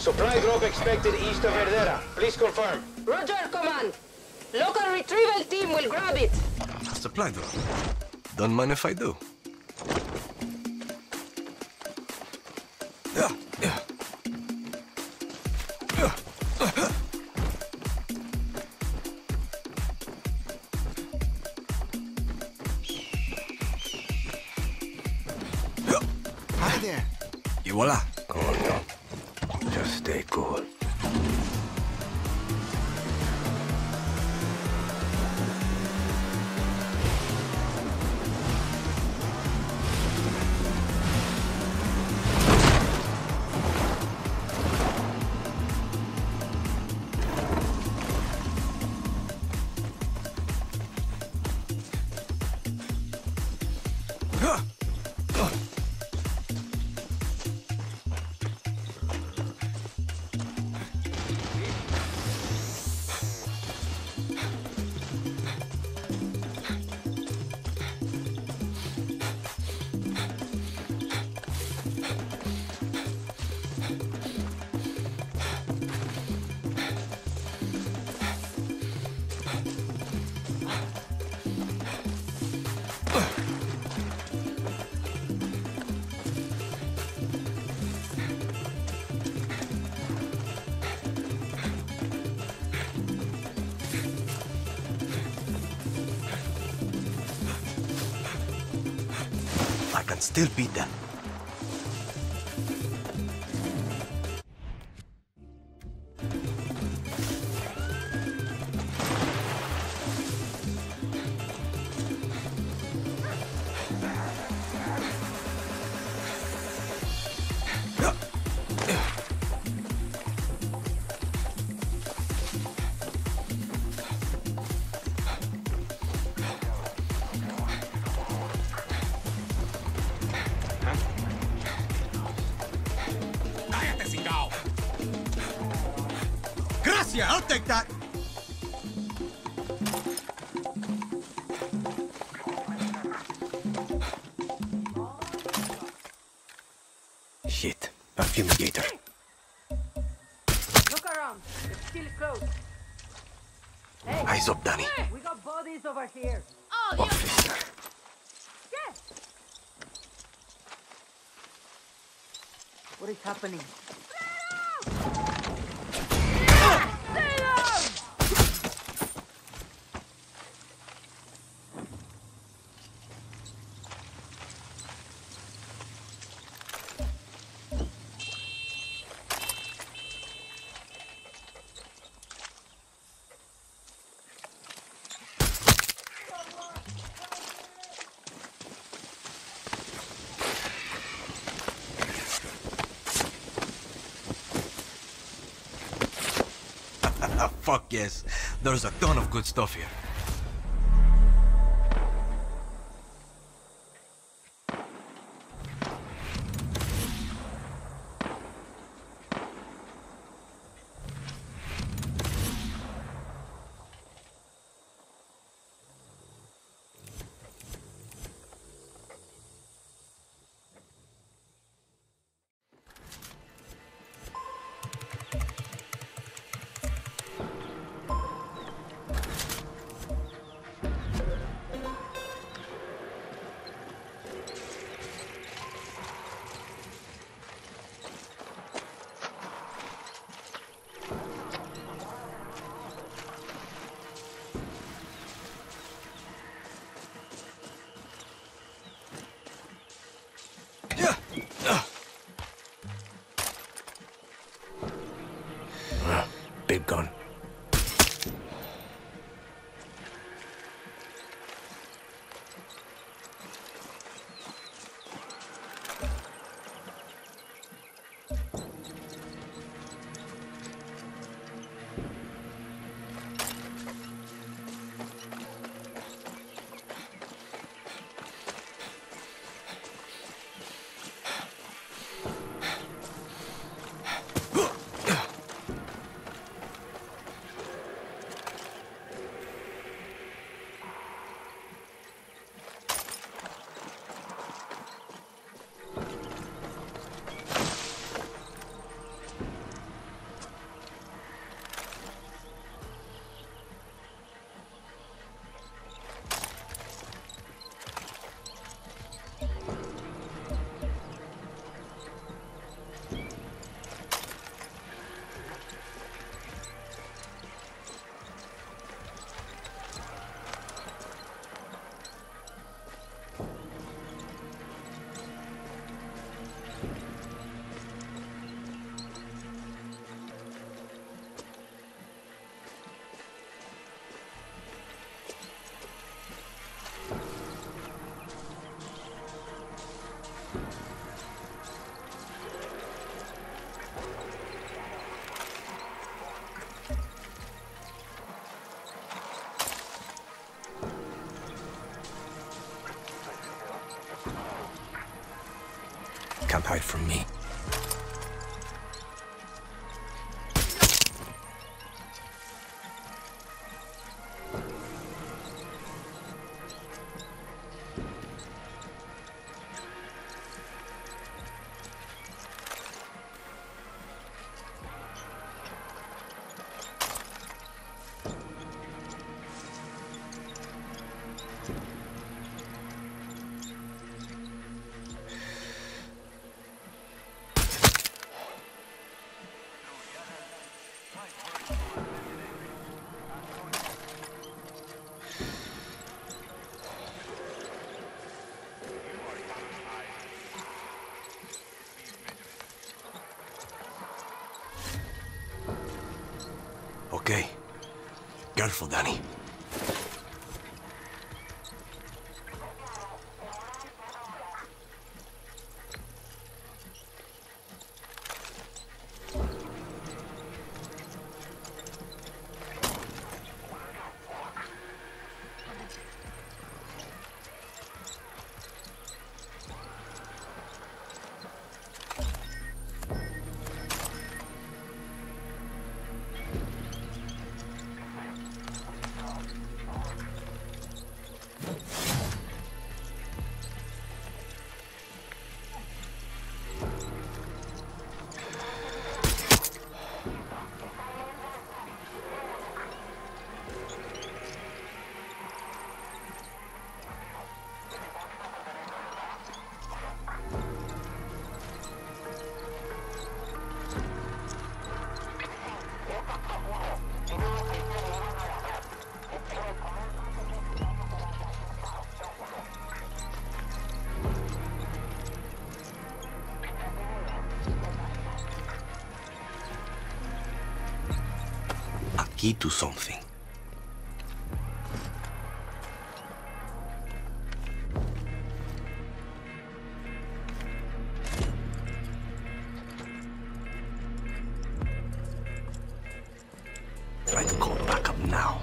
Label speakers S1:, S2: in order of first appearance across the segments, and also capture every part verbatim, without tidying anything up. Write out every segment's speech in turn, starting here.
S1: Supply drop expected east of Verdera. Please confirm.
S2: Roger, Command. Local retrieval team will grab it.
S3: Supply drop. Don't mind if I do. Yeah, yeah.
S4: Hi there.
S3: Y voila.
S1: Coño. Just stay cool.
S3: I can still beat them.
S4: Gracias, I'll take that.
S3: Shit. A fumigator.
S2: Look around. It's still close. Hey,
S3: Eyes up, Danny.
S2: we got bodies over here.
S5: Oh, you...
S3: Officer.
S2: Yes. What is happening?
S3: Fuck yes. There's a ton of good stuff here. Hide from me. Okay. Careful, Danny. Key to something. Try to call back up now.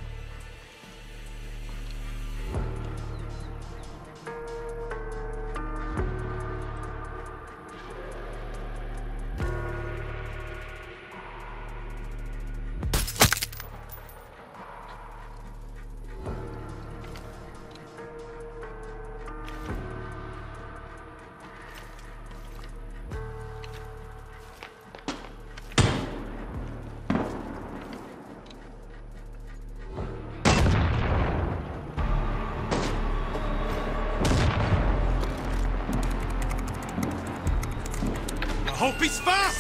S4: Hope he's fast!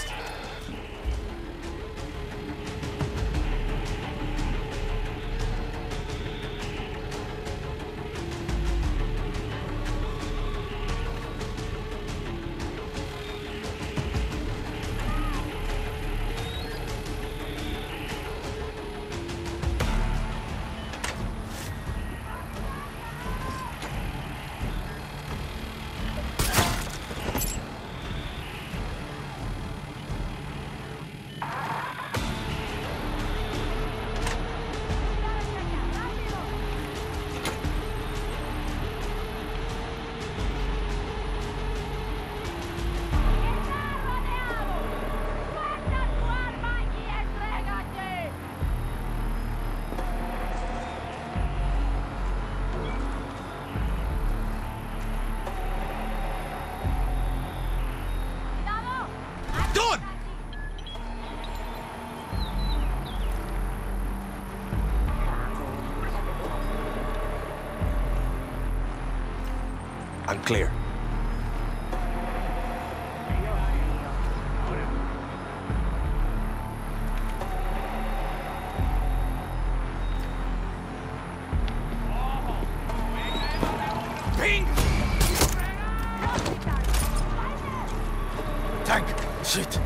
S3: I'm clear.
S4: Ping! Tank! Shit!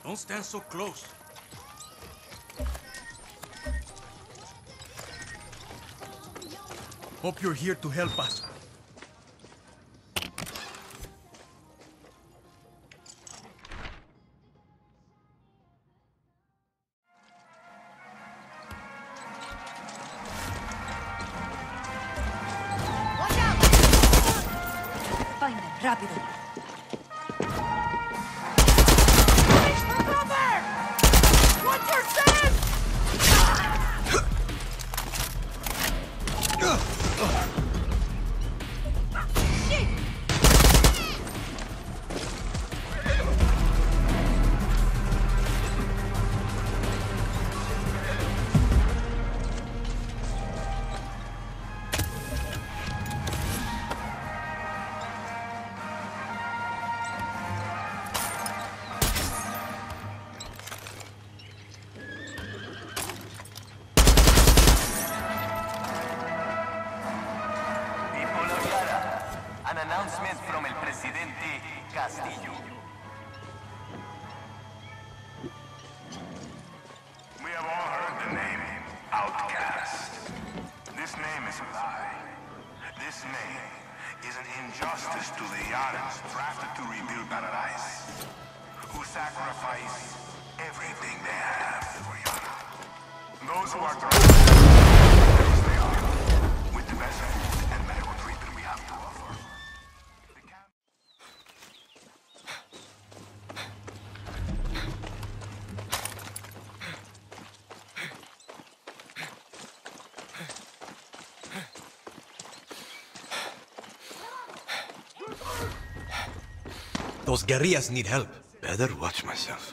S4: Don't stand so close. Hope you're here to help us.
S2: Find them, rápido.
S5: An announcement from el presidente Castillo.
S6: We have all heard the name Outcast. This name is a lie. This name is an injustice to the Yarans drafted to rebuild Paradise, who sacrifice everything they have for Yara. Those who are drafted, those they are, with the best food and medical treatment we have to offer.
S3: Those guerrillas need help.
S1: Better watch myself.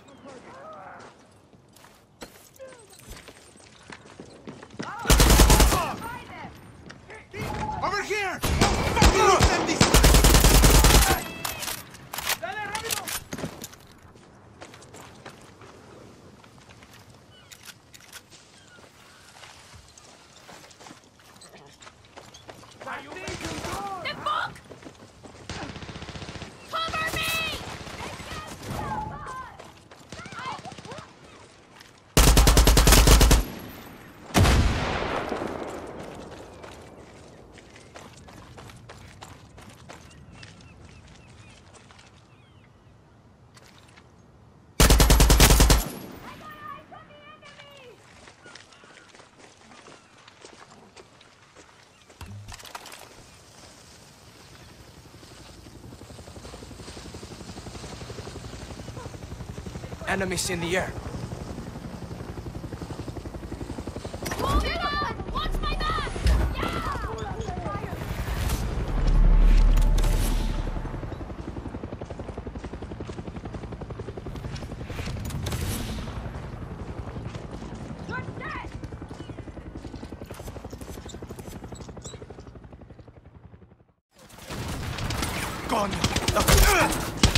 S4: Over here! Fucking send these!
S2: The book! Cover me!
S3: Enemies in the air.
S2: Moving on! Watch my back! You're dead!
S3: Gone.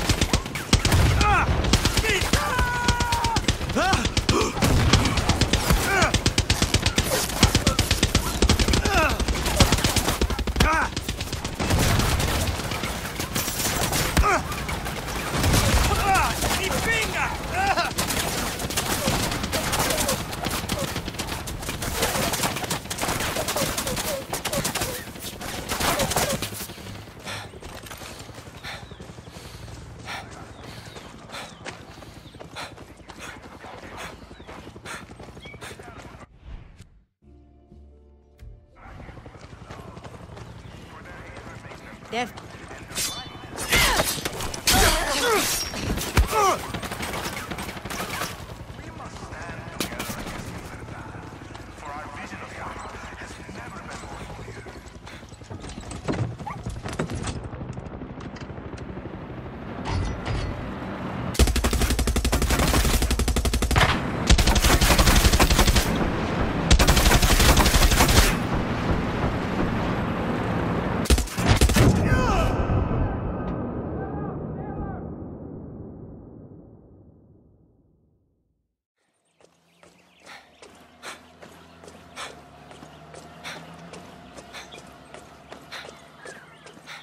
S2: Dev.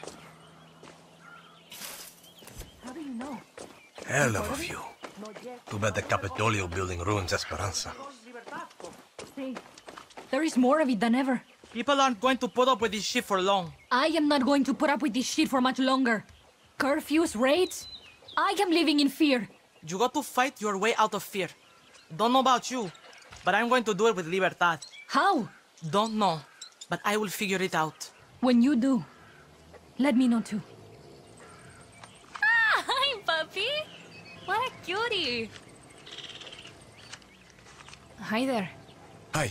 S1: Hell of a view.
S3: Too bad the Capitolio building ruins Esperanza.
S7: Hey, there is more of it than ever.
S8: People aren't going to put up with this shit for long.
S7: I am not going to put up with this shit for much longer. Curfews, raids. I am living in fear.
S8: You got to fight your way out of fear. Don't know about you, but I'm going to do it with Libertad.
S7: How?
S8: Don't know, but I will figure it out.
S7: When you do, let me know too.
S2: Ah, hi, puppy. What a cutie.
S7: Hi there.
S3: Hi.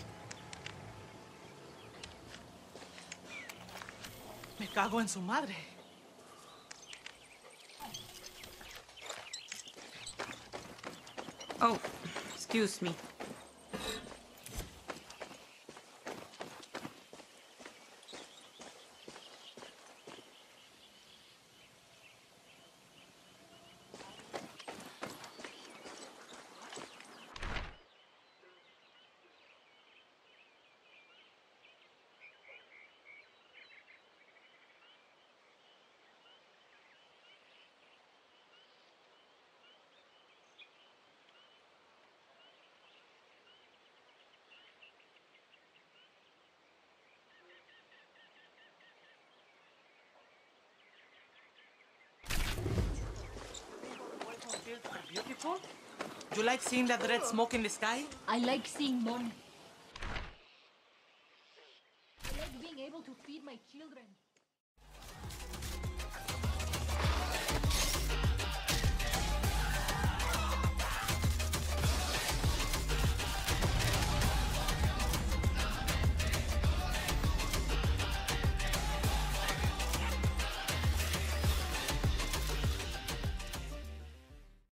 S8: Me cago en su madre.
S2: Oh, excuse me.
S8: Beautiful? You like seeing that red smoke in the sky?
S7: I like seeing money. I like being able to feed my children.